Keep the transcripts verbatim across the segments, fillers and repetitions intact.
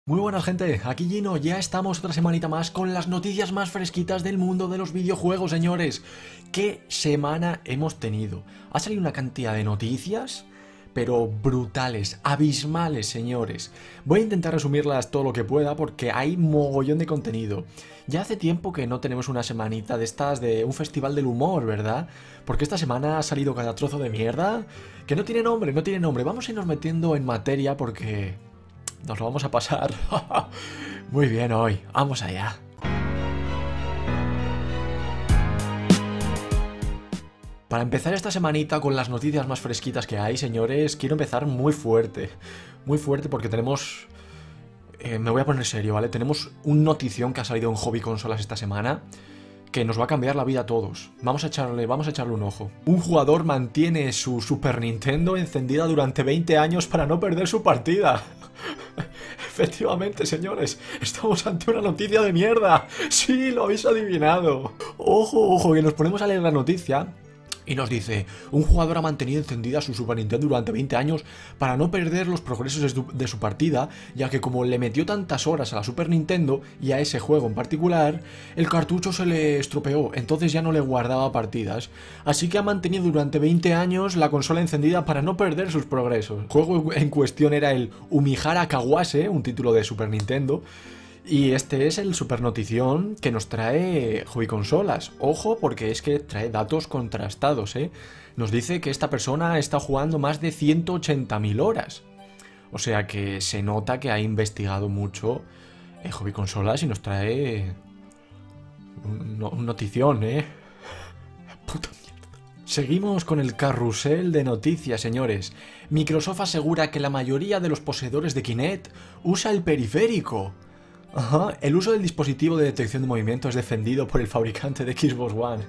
Muy buenas gente, aquí Gino, ya estamos otra semanita más con las noticias más fresquitas del mundo de los videojuegos, señores. ¿Qué semana hemos tenido? Ha salido una cantidad de noticias, pero brutales, abismales, señores. Voy a intentar resumirlas todo lo que pueda porque hay mogollón de contenido. Ya hace tiempo que no tenemos una semanita de estas de un festival del humor, ¿verdad? Porque esta semana ha salido cada trozo de mierda que no tiene nombre, no tiene nombre. Vamos a irnos metiendo en materia porque nos lo vamos a pasar muy bien hoy. Vamos allá. Para empezar esta semanita con las noticias más fresquitas que hay, señores, quiero empezar muy fuerte. Muy fuerte porque tenemos... Eh, me voy a poner serio, ¿vale? Tenemos un notición que ha salido en Hobby Consolas esta semana que nos va a cambiar la vida a todos. Vamos a echarle, vamos a echarle un ojo. Un jugador mantiene su Super Nintendo encendida durante veinte años para no perder su partida. Efectivamente, señores, estamos ante una noticia de mierda. Sí, lo habéis adivinado. Ojo, ojo, que nos ponemos a leer la noticia y nos dice: un jugador ha mantenido encendida su Super Nintendo durante veinte años para no perder los progresos de su, de su partida, ya que como le metió tantas horas a la Super Nintendo y a ese juego en particular, el cartucho se le estropeó, entonces ya no le guardaba partidas. Así que ha mantenido durante veinte años la consola encendida para no perder sus progresos. El juego en cuestión era el Umihara Kawase, un título de Super Nintendo. Y este es el super notición que nos trae Hobby Consolas. Ojo, porque es que trae datos contrastados, ¿eh? Nos dice que esta persona está jugando más de ciento ochenta mil horas. O sea que se nota que ha investigado mucho eh, Hobby Consolas y nos trae un, un notición, ¿eh? Puta mierda. Seguimos con el carrusel de noticias, señores. Microsoft asegura que la mayoría de los poseedores de Kinect usa el periférico. Ajá, el uso del dispositivo de detección de movimiento es defendido por el fabricante de Xbox One.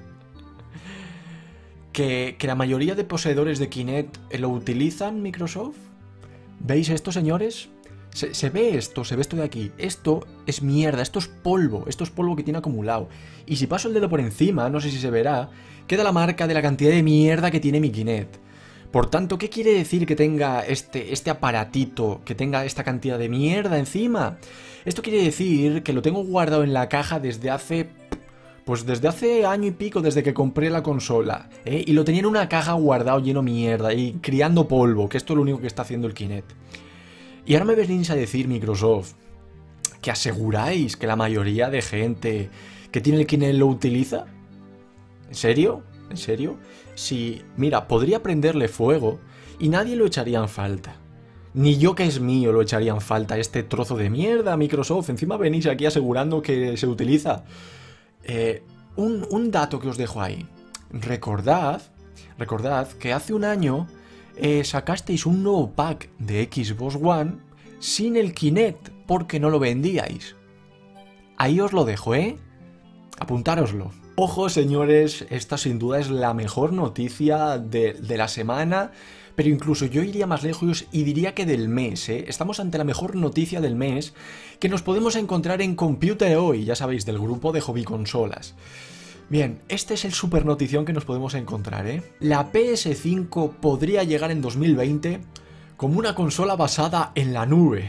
¿Que, que la mayoría de poseedores de Kinect lo utilizan Microsoft? ¿Veis esto, señores? Se, se ve esto, se ve esto de aquí. Esto es mierda, esto es polvo, esto es polvo que tiene acumulado. Y si paso el dedo por encima, no sé si se verá, queda la marca de la cantidad de mierda que tiene mi Kinect. Por tanto, ¿qué quiere decir que tenga este, este aparatito, que tenga esta cantidad de mierda encima? Esto quiere decir que lo tengo guardado en la caja desde hace... Pues desde hace año y pico, desde que compré la consola, ¿eh? Y lo tenía en una caja guardado lleno de mierda y criando polvo, que esto es lo único que está haciendo el Kinect. Y ahora me venís a decir, Microsoft, que aseguráis que la mayoría de gente que tiene el Kinect lo utiliza. ¿En serio? ¿En serio? Si, mira, podría prenderle fuego y nadie lo echaría en falta. Ni yo, que es mío, lo echaría en falta. Este trozo de mierda, Microsoft. Encima venís aquí asegurando que se utiliza. Eh, un, un dato que os dejo ahí. Recordad, recordad que hace un año eh, sacasteis un nuevo pack de Xbox One sin el Kinect porque no lo vendíais. Ahí os lo dejo, ¿eh? Apuntároslo. Ojo, señores, esta sin duda es la mejor noticia de, de la semana, pero incluso yo iría más lejos y diría que del mes, ¿eh? Estamos ante la mejor noticia del mes que nos podemos encontrar en Computer Hoy, ya sabéis, del grupo de Hobby Consolas. Bien, este es el super notición que nos podemos encontrar, ¿eh? La P S cinco podría llegar en dos mil veinte como una consola basada en la nube.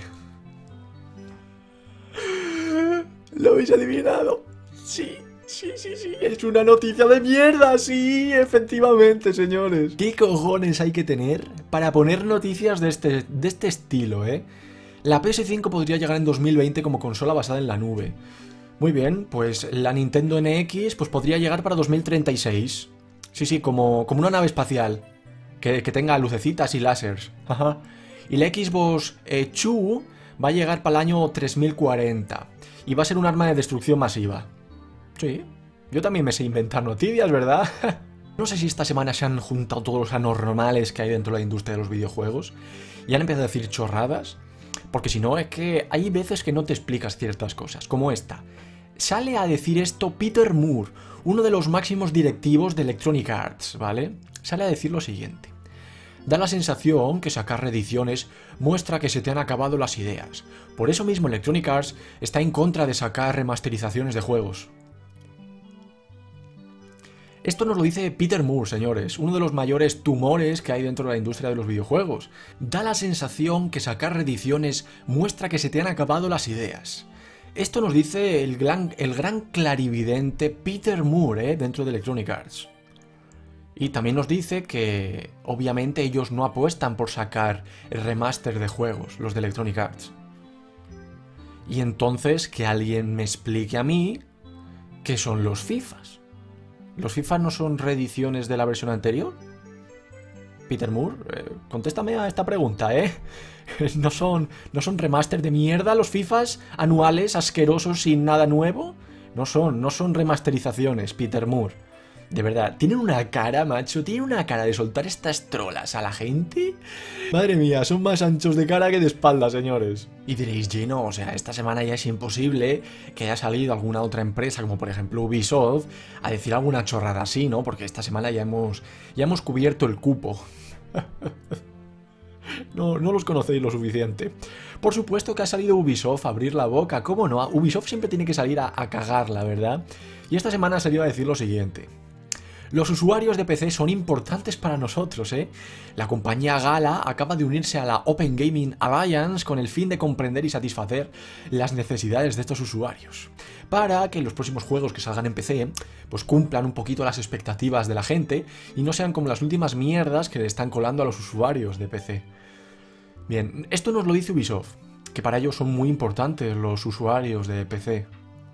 ¿Lo habéis adivinado? Sí. Sí, sí, sí, es una noticia de mierda, sí, efectivamente, señores. ¿Qué cojones hay que tener para poner noticias de este, de este estilo, eh? La P S cinco podría llegar en dos mil veinte como consola basada en la nube. Muy bien, pues la Nintendo N X pues podría llegar para dos mil treinta y seis. Sí, sí, como, como una nave espacial, que, que tenga lucecitas y láseres. Ajá. Y la Xbox eh, dos va a llegar para el año tres mil cuarenta. Y va a ser un arma de destrucción masiva. Sí, yo también me sé inventar noticias, ¿verdad? No sé si esta semana se han juntado todos los anormales que hay dentro de la industria de los videojuegos y han empezado a decir chorradas, porque si no es que hay veces que no te explicas ciertas cosas, como esta. Sale a decir esto Peter Moore, uno de los máximos directivos de Electronic Arts, ¿vale? Sale a decir lo siguiente. Da la sensación que sacar reediciones muestra que se te han acabado las ideas. Por eso mismo Electronic Arts está en contra de sacar remasterizaciones de juegos. Esto nos lo dice Peter Moore, señores, uno de los mayores tumores que hay dentro de la industria de los videojuegos. Da la sensación que sacar reediciones muestra que se te han acabado las ideas. Esto nos dice el gran, el gran clarividente Peter Moore, ¿eh? dentro de Electronic Arts. Y también nos dice que, obviamente, ellos no apuestan por sacar el remaster de juegos, los de Electronic Arts. Y entonces que alguien me explique a mí qué son los FIFAs. ¿Los FIFA no son reediciones de la versión anterior? Peter Moore, eh, contéstame a esta pregunta, ¿eh? ¿No son, ¿No son remaster de mierda los FIFAs anuales, asquerosos, sin nada nuevo? No son, no son remasterizaciones, Peter Moore. De verdad, tienen una cara, macho, tienen una cara de soltar estas trolas a la gente. Madre mía, son más anchos de cara que de espalda, señores. Y diréis, Gino, o sea, esta semana ya es imposible que haya salido alguna otra empresa, como por ejemplo Ubisoft, a decir alguna chorrada así, ¿no? Porque esta semana ya hemos, ya hemos cubierto el cupo. No, no los conocéis lo suficiente. Por supuesto que ha salido Ubisoft a abrir la boca, ¿cómo no? Ubisoft siempre tiene que salir a, a cagarla, ¿verdad? Y esta semana ha salido a decir lo siguiente. Los usuarios de P C son importantes para nosotros, ¿eh? La compañía Gala acaba de unirse a la Open Gaming Alliance con el fin de comprender y satisfacer las necesidades de estos usuarios, para que los próximos juegos que salgan en P C pues cumplan un poquito las expectativas de la gente y no sean como las últimas mierdas que le están colando a los usuarios de P C. Bien, esto nos lo dice Ubisoft, que para ellos son muy importantes los usuarios de P C.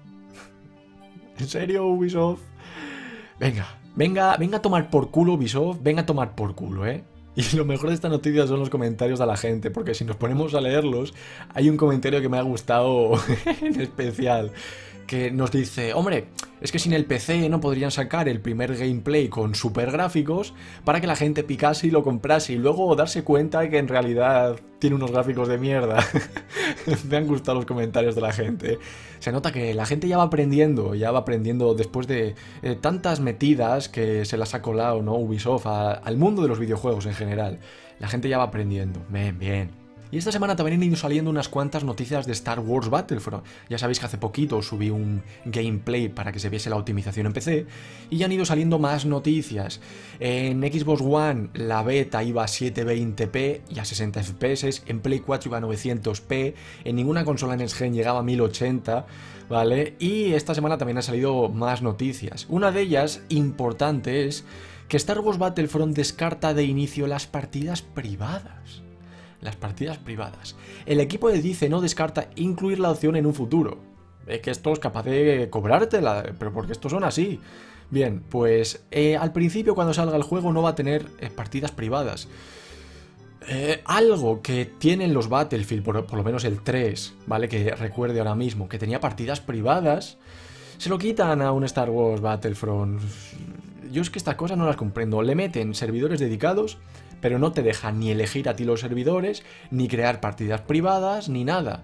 ¿En serio, Ubisoft? Venga. Venga, venga a tomar por culo Ubisoft, venga a tomar por culo, ¿eh? Y lo mejor de esta noticia son los comentarios de la gente, porque si nos ponemos a leerlos, hay un comentario que me ha gustado en especial, que nos dice, hombre, es que sin el P C no podrían sacar el primer gameplay con super gráficos para que la gente picase y lo comprase y luego darse cuenta de que en realidad tiene unos gráficos de mierda. Me han gustado los comentarios de la gente. Se nota que la gente ya va aprendiendo, ya va aprendiendo después de eh, tantas metidas que se las ha colado, ¿no? Ubisoft a, al mundo de los videojuegos en general. La gente ya va aprendiendo. Bien, bien. Y esta semana también han ido saliendo unas cuantas noticias de Star Wars Battlefront. Ya sabéis que hace poquito subí un gameplay para que se viese la optimización en P C. Y ya han ido saliendo más noticias. En Xbox One la beta iba a setecientos veinte p y a sesenta F P S. En Play cuatro iba a novecientos p. En ninguna consola Next Gen llegaba a mil ochenta. ¿Vale? Y esta semana también han salido más noticias. Una de ellas, importante, es que Star Wars Battlefront descarta de inicio las partidas privadas. Las partidas privadas. El equipo de Dice no descarta incluir la opción en un futuro. Es que esto es capaz de cobrártela, pero porque estos son así. Bien, pues eh, al principio cuando salga el juego no va a tener eh, partidas privadas. Eh, algo que tienen los Battlefield, por, por lo menos el tres, ¿vale? Que recuerde ahora mismo, que tenía partidas privadas, se lo quitan a un Star Wars Battlefront. Yo es que estas cosas no las comprendo. Le meten servidores dedicados, pero no te dejan ni elegir a ti los servidores, ni crear partidas privadas, ni nada.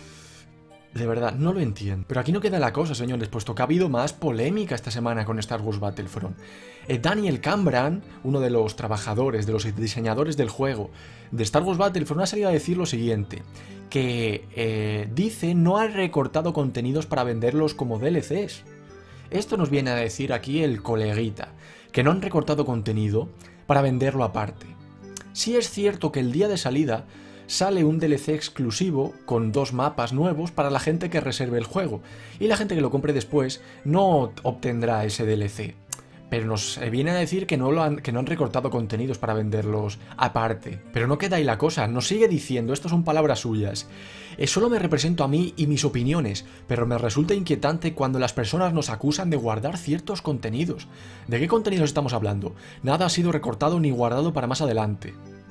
De verdad, no lo entiendo. Pero aquí no queda la cosa, señores, puesto que ha habido más polémica esta semana con Star Wars Battlefront. Eh, Daniel Cambran, uno de los trabajadores, de los diseñadores del juego de Star Wars Battlefront, ha salido a decir lo siguiente, que eh, dice no ha recortado contenidos para venderlos como D L Cs. Esto nos viene a decir aquí el coleguita, que no han recortado contenido para venderlo aparte. Sí es cierto que el día de salida sale un D L C exclusivo con dos mapas nuevos para la gente que reserve el juego, y la gente que lo compre después no obtendrá ese D L C. Pero nos viene a decir que no, lo han, que no han recortado contenidos para venderlos aparte. Pero no queda ahí la cosa, nos sigue diciendo, esto son palabras suyas. Eh, solo me represento a mí y mis opiniones, pero me resulta inquietante cuando las personas nos acusan de guardar ciertos contenidos. ¿De qué contenidos estamos hablando? Nada ha sido recortado ni guardado para más adelante.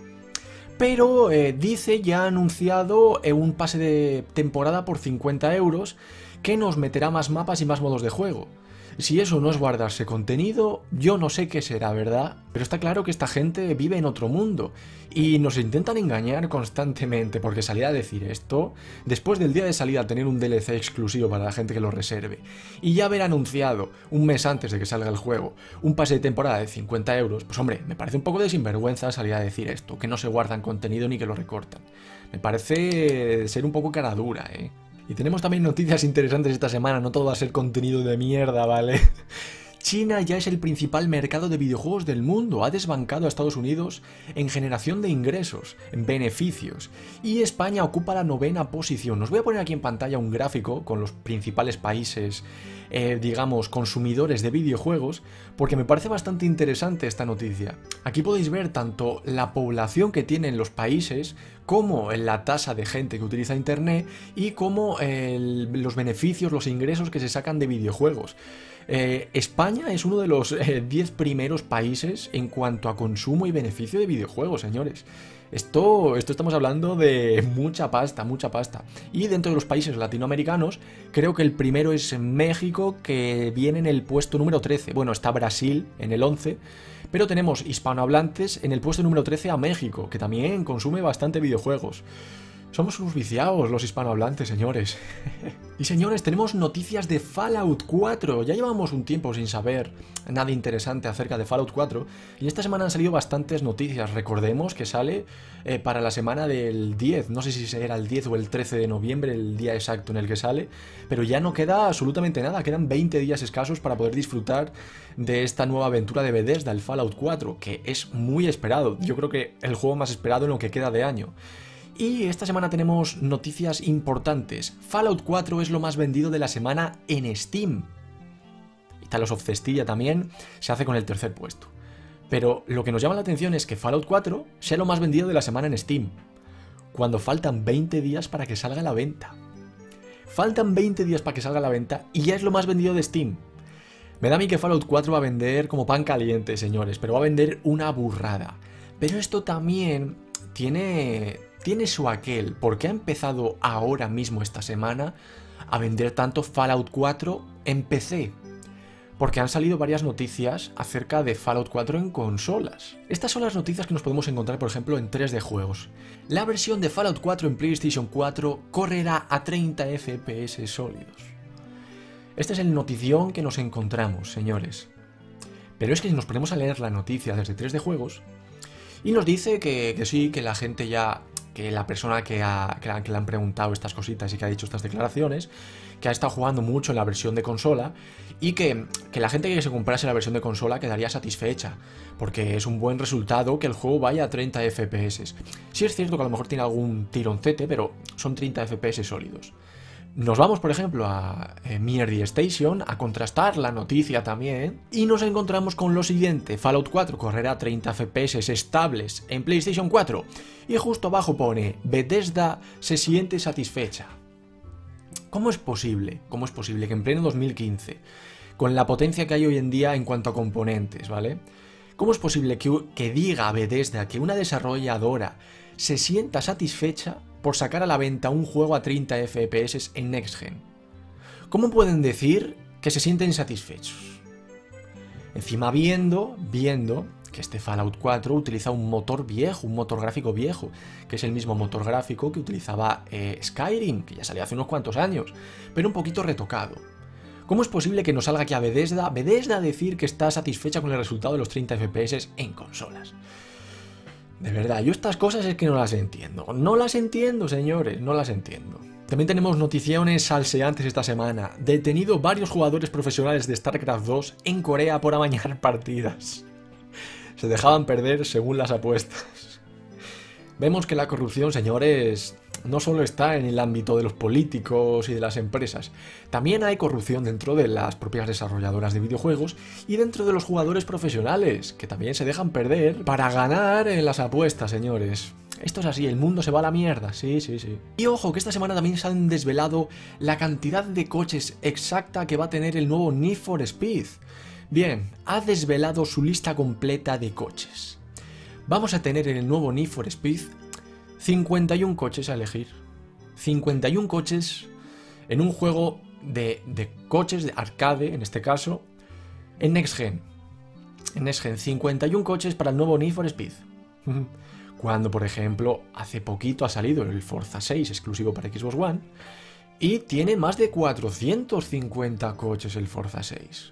Pero eh, dice, ya ha anunciado eh, un pase de temporada por cincuenta euros que nos meterá más mapas y más modos de juego. Si eso no es guardarse contenido, yo no sé qué será, ¿verdad? Pero está claro que esta gente vive en otro mundo y nos intentan engañar constantemente, porque salir a decir esto, después del día de salida tener un D L C exclusivo para la gente que lo reserve, y ya haber anunciado un mes antes de que salga el juego un pase de temporada de cincuenta euros, pues hombre, me parece un poco de sinvergüenza salir a decir esto, que no se guardan contenido ni que lo recortan. Me parece ser un poco cara dura, ¿eh? Y tenemos también noticias interesantes esta semana, no todo va a ser contenido de mierda, ¿vale? China ya es el principal mercado de videojuegos del mundo, ha desbancado a Estados Unidos en generación de ingresos, en beneficios, y España ocupa la novena posición. Os voy a poner aquí en pantalla un gráfico con los principales países, eh, digamos, consumidores de videojuegos, porque me parece bastante interesante esta noticia. Aquí podéis ver tanto la población que tienen los países, como la tasa de gente que utiliza internet y como eh, los beneficios, los ingresos que se sacan de videojuegos. Eh, España es uno de los diez eh, primeros países en cuanto a consumo y beneficio de videojuegos, señores. Esto, esto estamos hablando de mucha pasta, mucha pasta. Y dentro de los países latinoamericanos, creo que el primero es México, que viene en el puesto número trece. Bueno, está Brasil en el once, pero tenemos hispanohablantes en el puesto número trece a México, que también consume bastante videojuegos. Somos unos viciados los hispanohablantes, señores. Y señores, tenemos noticias de Fallout cuatro. Ya llevamos un tiempo sin saber nada interesante acerca de Fallout cuatro. Y esta semana han salido bastantes noticias. Recordemos que sale eh, para la semana del diez. No sé si será el diez o el trece de noviembre, el día exacto en el que sale. Pero ya no queda absolutamente nada. Quedan veinte días escasos para poder disfrutar de esta nueva aventura de Bethesda, el Fallout cuatro. Que es muy esperado. Yo creo que el juego más esperado en lo que queda de año. Y esta semana tenemos noticias importantes. Fallout cuatro es lo más vendido de la semana en Steam. Y Talos of Cestilla también se hace con el tercer puesto. Pero lo que nos llama la atención es que Fallout cuatro sea lo más vendido de la semana en Steam, cuando faltan veinte días para que salga a la venta. Faltan veinte días para que salga a la venta y ya es lo más vendido de Steam. Me da a mí que Fallout cuatro va a vender como pan caliente, señores, pero va a vender una burrada. Pero esto también tiene... tiene su aquel, porque ha empezado ahora mismo esta semana a vender tanto Fallout cuatro en P C. Porque han salido varias noticias acerca de Fallout cuatro en consolas. Estas son las noticias que nos podemos encontrar, por ejemplo, en tres D Juegos. La versión de Fallout cuatro en PlayStation cuatro correrá a treinta F P S sólidos. Este es el notición que nos encontramos, señores. Pero es que si nos ponemos a leer la noticia desde tres D Juegos, y nos dice que, que sí, que la gente ya... que la persona que, ha, que, la, que le han preguntado estas cositas y que ha dicho estas declaraciones, que ha estado jugando mucho en la versión de consola y que, que la gente que se comprase la versión de consola quedaría satisfecha, porque es un buen resultado que el juego vaya a treinta F P S. Sí es cierto que a lo mejor tiene algún tironcete, pero son treinta F P S sólidos. Nos vamos, por ejemplo, a eh, Mierdy Station a contrastar la noticia también y nos encontramos con lo siguiente: Fallout cuatro correrá a treinta F P S estables en PlayStation cuatro y justo abajo pone Bethesda se siente satisfecha. ¿Cómo es posible? ¿Cómo es posible que en pleno dos mil quince, con la potencia que hay hoy en día en cuanto a componentes, ¿vale? ¿Cómo es posible que, que diga Bethesda que una desarrolladora se sienta satisfecha por sacar a la venta un juego a treinta F P S en Next Gen? ¿Cómo pueden decir que se sienten satisfechos? Encima viendo, viendo que este Fallout cuatro utiliza un motor viejo, un motor gráfico viejo, que es el mismo motor gráfico que utilizaba eh, Skyrim, que ya salió hace unos cuantos años, pero un poquito retocado. ¿Cómo es posible que nos salga aquí a Bethesda, Bethesda a decir que está satisfecha con el resultado de los treinta F P S en consolas? De verdad, yo estas cosas es que no las entiendo. No las entiendo, señores, no las entiendo. También tenemos noticiones salseantes esta semana. Detenido varios jugadores profesionales de StarCraft dos en Corea por amañar partidas. Se dejaban perder según las apuestas. Vemos que la corrupción, señores, no solo está en el ámbito de los políticos y de las empresas. También hay corrupción dentro de las propias desarrolladoras de videojuegos y dentro de los jugadores profesionales, que también se dejan perder para ganar en las apuestas, señores. Esto es así, el mundo se va a la mierda, sí, sí, sí. Y ojo, que esta semana también se han desvelado la cantidad de coches exacta que va a tener el nuevo Need for Speed. Bien, ha desvelado su lista completa de coches. Vamos a tener en el nuevo Need for Speed cincuenta y un coches a elegir. cincuenta y un coches en un juego de, de coches, de arcade en este caso, en Next Gen. En Next Gen, cincuenta y un coches para el nuevo Need for Speed. Cuando, por ejemplo, hace poquito ha salido el Forza seis exclusivo para Xbox One y tiene más de cuatrocientos cincuenta coches el Forza seis.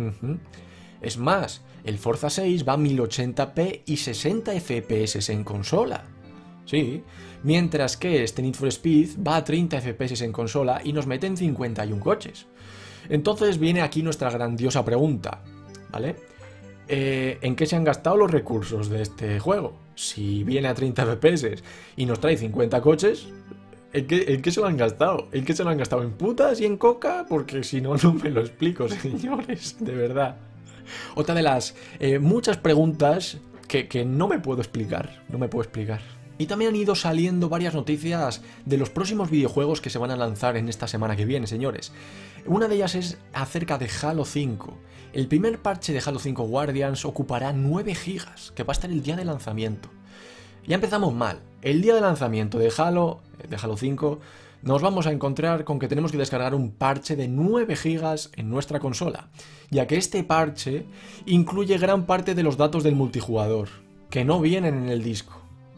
Es más, el Forza seis va a mil ochenta p y sesenta F P S en consola. Sí, mientras que este Need for Speed va a treinta F P S en consola y nos meten cincuenta y un coches. Entonces viene aquí nuestra grandiosa pregunta. ¿vale? Eh, ¿En qué se han gastado los recursos de este juego? Si viene a treinta F P S y nos trae cincuenta coches, ¿en qué, ¿en qué se lo han gastado? ¿En qué se lo han gastado? ¿En putas y en coca? Porque si no, no me lo explico, señores, de verdad. Otra de las eh, muchas preguntas que, que no me puedo explicar, no me puedo explicar. Y también han ido saliendo varias noticias de los próximos videojuegos que se van a lanzar en esta semana que viene, señores. Una de ellas es acerca de Halo cinco. El primer parche de Halo cinco Guardians ocupará nueve gigas, que va a estar el día de lanzamiento. Ya empezamos mal. El día de lanzamiento de Halo, de Halo cinco, nos vamos a encontrar con que tenemos que descargar un parche de nueve gigas en nuestra consola, ya que este parche incluye gran parte de los datos del multijugador, que no vienen en el disco.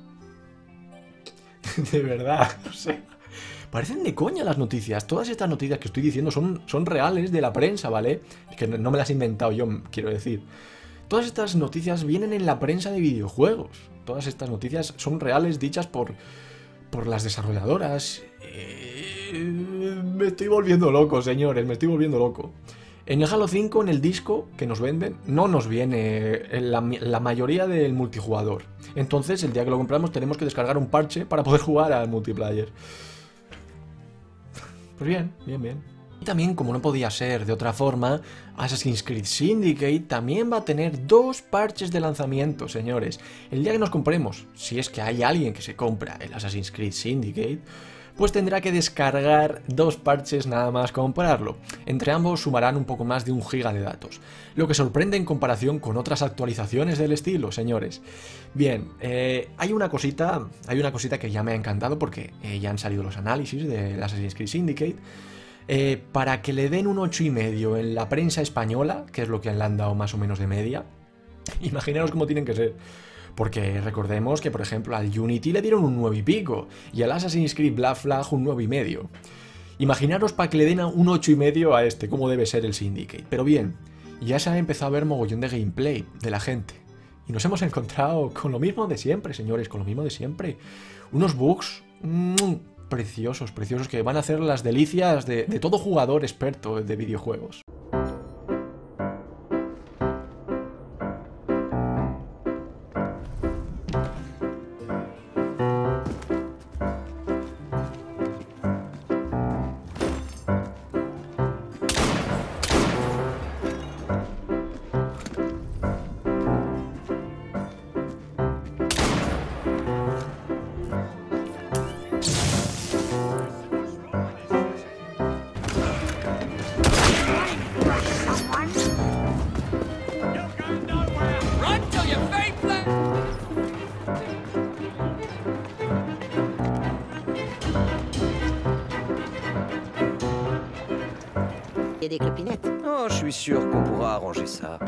De verdad, o sea, parecen de coña las noticias. Todas estas noticias que estoy diciendo son, son reales de la prensa, ¿vale? Que no me las he inventado yo, quiero decir. Todas estas noticias vienen en la prensa de videojuegos. Todas estas noticias son reales, dichas por, por las desarrolladoras. Eh, me estoy volviendo loco, señores, me estoy volviendo loco. En el Halo cinco, en el disco que nos venden, no nos viene la, la mayoría del multijugador. Entonces, el día que lo compramos tenemos que descargar un parche para poder jugar al multiplayer. Pues bien, bien, bien. Y también, como no podía ser de otra forma, Assassin's Creed Syndicate también va a tener dos parches de lanzamiento, señores. El día que nos compremos, si es que hay alguien que se compra el Assassin's Creed Syndicate, pues tendrá que descargar dos parches nada más comprarlo. Entre ambos sumarán un poco más de un giga de datos, lo que sorprende en comparación con otras actualizaciones del estilo, señores. Bien, eh, hay una cosita, hay una cosita que ya me ha encantado porque eh, ya han salido los análisis del Assassin's Creed Syndicate. Eh, para que le den un ocho y medio en la prensa española, que es lo que le han dado más o menos de media, imaginaros cómo tienen que ser. Porque recordemos que, por ejemplo, al Unity le dieron un nueve y pico, y al Assassin's Creed Black Flag un nueve y medio. Imaginaros para que le den un ocho y medio a este, cómo debe ser el Syndicate. Pero bien, ya se ha empezado a ver mogollón de gameplay de la gente. Y nos hemos encontrado con lo mismo de siempre, señores, con lo mismo de siempre. Unos bugs mmm, preciosos, preciosos, que van a hacer las delicias de, de todo jugador experto de videojuegos. Des clopinettes. Oh, je suis sûr qu'on pourra arranger ça.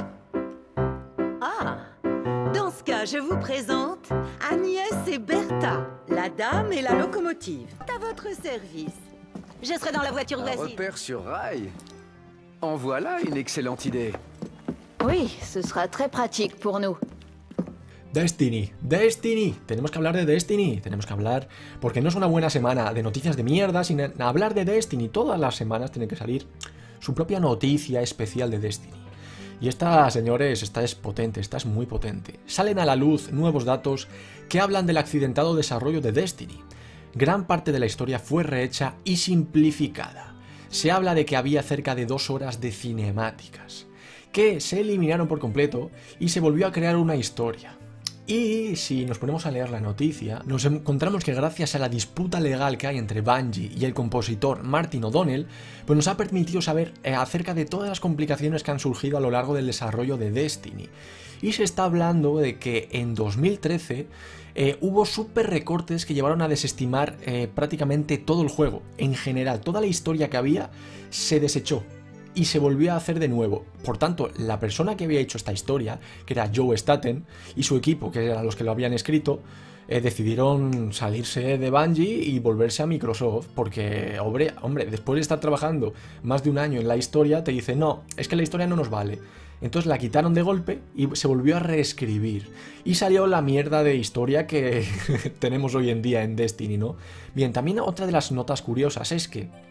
Ah, dans ce cas, je vous présente Agnès et Bertha, la dame et la locomotive. À votre service. Je serai dans la voiture Un voisine. repère sur rail. En voilà une excellente idée. Oui, ce sera très pratique pour nous. Destiny, Destiny, tenemos que hablar de Destiny, tenemos que hablar, porque no es una buena semana de noticias de mierda, sin hablar de Destiny. Todas las semanas tiene que salir su propia noticia especial de Destiny. Y esta, señores, esta es potente, esta es muy potente. Salen a la luz nuevos datos que hablan del accidentado desarrollo de Destiny. Gran parte de la historia fue rehecha y simplificada. Se habla de que había cerca de dos horas de cinemáticas, que se eliminaron por completo y se volvió a crear una historia. Y si nos ponemos a leer la noticia, nos encontramos que gracias a la disputa legal que hay entre Bungie y el compositor Martin O'Donnell, pues nos ha permitido saber acerca de todas las complicaciones que han surgido a lo largo del desarrollo de Destiny. Y se está hablando de que en dos mil trece eh, hubo súper recortes que llevaron a desestimar eh, prácticamente todo el juego. En general, toda la historia que había se desechó y se volvió a hacer de nuevo. Por tanto, la persona que había hecho esta historia, que era Joe Staten, y su equipo, que eran los que lo habían escrito, eh, decidieron salirse de Bungie y volverse a Microsoft, porque, hombre, hombre, después de estar trabajando más de un año en la historia, te dicen, no, es que la historia no nos vale. Entonces la quitaron de golpe y se volvió a reescribir. Y salió la mierda de historia que tenemos hoy en día en Destiny, ¿no? Bien, también otra de las notas curiosas es que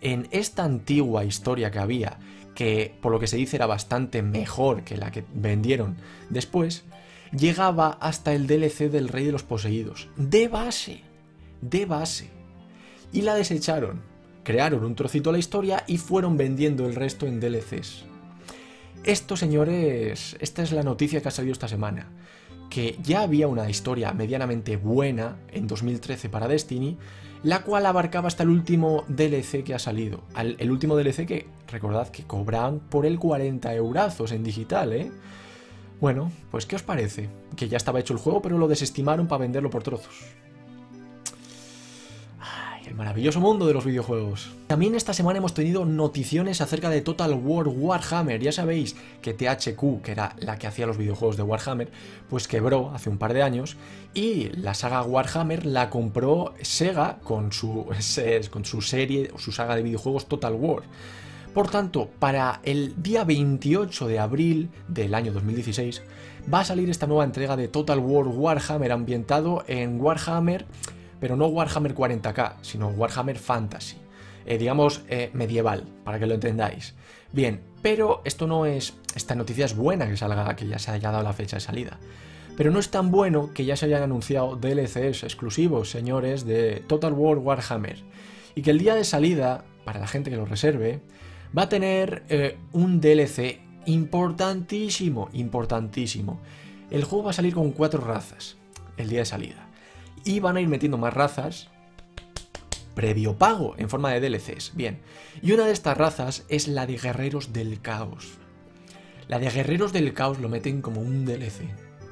en esta antigua historia que había, que por lo que se dice era bastante mejor que la que vendieron después, llegaba hasta el D L C del Rey de los Poseídos, de base, de base. Y la desecharon, crearon un trocito de la historia y fueron vendiendo el resto en D L Cs. Esto, señores, esta es la noticia que ha salido esta semana, que ya había una historia medianamente buena en dos mil trece para Destiny, la cual abarcaba hasta el último D L C que ha salido. El último D L C que, recordad que cobraban por él cuarenta eurazos en digital, ¿eh? Bueno, pues ¿qué os parece? Que ya estaba hecho el juego, pero lo desestimaron para venderlo por trozos. Ay, el maravilloso mundo de los videojuegos. También esta semana hemos tenido noticiones acerca de Total War Warhammer. Ya sabéis que T H Q, que era la que hacía los videojuegos de Warhammer, pues quebró hace un par de años y la saga Warhammer la compró Sega con su, con su serie, su saga de videojuegos Total War. Por tanto, para el día veintiocho de abril del año dos mil dieciséis va a salir esta nueva entrega de Total War Warhammer ambientado en Warhammer, pero no Warhammer cuarenta K, sino Warhammer Fantasy, eh, digamos eh, medieval, para que lo entendáis. Bien, pero esto no es, esta noticia es buena que salga, que ya se haya dado la fecha de salida, pero no es tan bueno que ya se hayan anunciado D L Cs exclusivos, señores, de Total War Warhammer, y que el día de salida, para la gente que lo reserve, va a tener eh, un D L C importantísimo, importantísimo. El juego va a salir con cuatro razas el día de salida. Y van a ir metiendo más razas previo pago en forma de D L Cs. Bien, y una de estas razas es la de Guerreros del Caos. La de Guerreros del Caos lo meten como un D L C.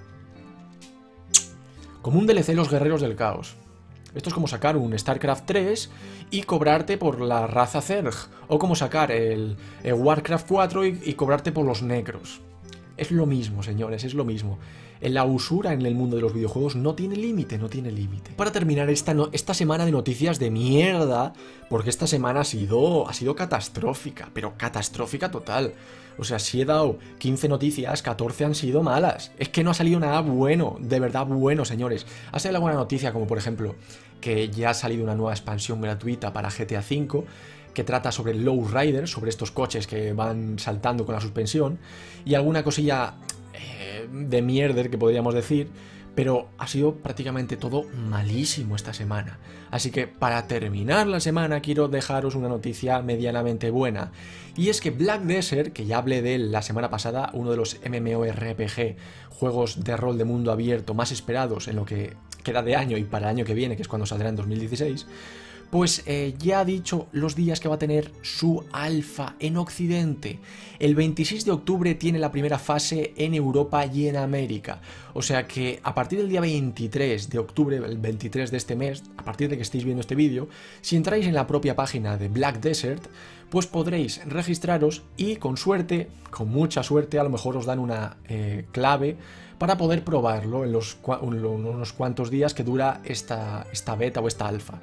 Como un D L C los Guerreros del Caos. Esto es como sacar un StarCraft tres y cobrarte por la raza Zerg, o como sacar el, el Warcraft cuatro y, y cobrarte por los negros. Es lo mismo, señores, es lo mismo. La usura en el mundo de los videojuegos no tiene límite, no tiene límite. Para terminar esta, no, esta semana de noticias de mierda, porque esta semana ha sido, ha sido catastrófica, pero catastrófica total. O sea, si he dado quince noticias, catorce han sido malas. Es que no ha salido nada bueno, de verdad bueno, señores. Ha salido alguna noticia, como por ejemplo, que ya ha salido una nueva expansión gratuita para G T A cinco, que trata sobre el Low Rider, sobre estos coches que van saltando con la suspensión, y alguna cosilla eh, de mierder que podríamos decir, pero ha sido prácticamente todo malísimo esta semana. Así que para terminar la semana quiero dejaros una noticia medianamente buena, y es que Black Desert, que ya hablé de él la semana pasada, uno de los MMORPG, juegos de rol de mundo abierto más esperados en lo que queda de año y para el año que viene, que es cuando saldrá en dos mil dieciséis, pues eh, ya ha dicho los días que va a tener su alfa en Occidente. El veintiséis de octubre tiene la primera fase en Europa y en América. O sea que a partir del día veintitrés de octubre, el veintitrés de este mes, a partir de que estéis viendo este vídeo, si entráis en la propia página de Black Desert, pues podréis registraros y con suerte, con mucha suerte, a lo mejor os dan una eh, clave para poder probarlo en los unos cuantos días que dura esta, esta beta o esta alfa.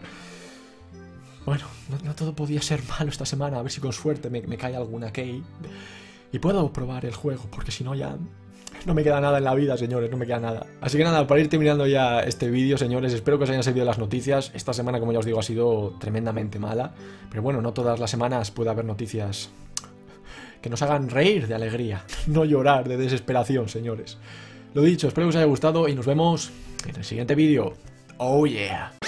Bueno, no, no todo podía ser malo esta semana, a ver si con suerte me, me cae alguna key y puedo probar el juego, porque si no ya no me queda nada en la vida, señores, no me queda nada. Así que nada, para ir terminando ya este vídeo, señores, espero que os hayan servido las noticias. Esta semana, como ya os digo, ha sido tremendamente mala, pero bueno, no todas las semanas puede haber noticias que nos hagan reír de alegría, no llorar de desesperación, señores. Lo dicho, espero que os haya gustado y nos vemos en el siguiente vídeo. Oh yeah.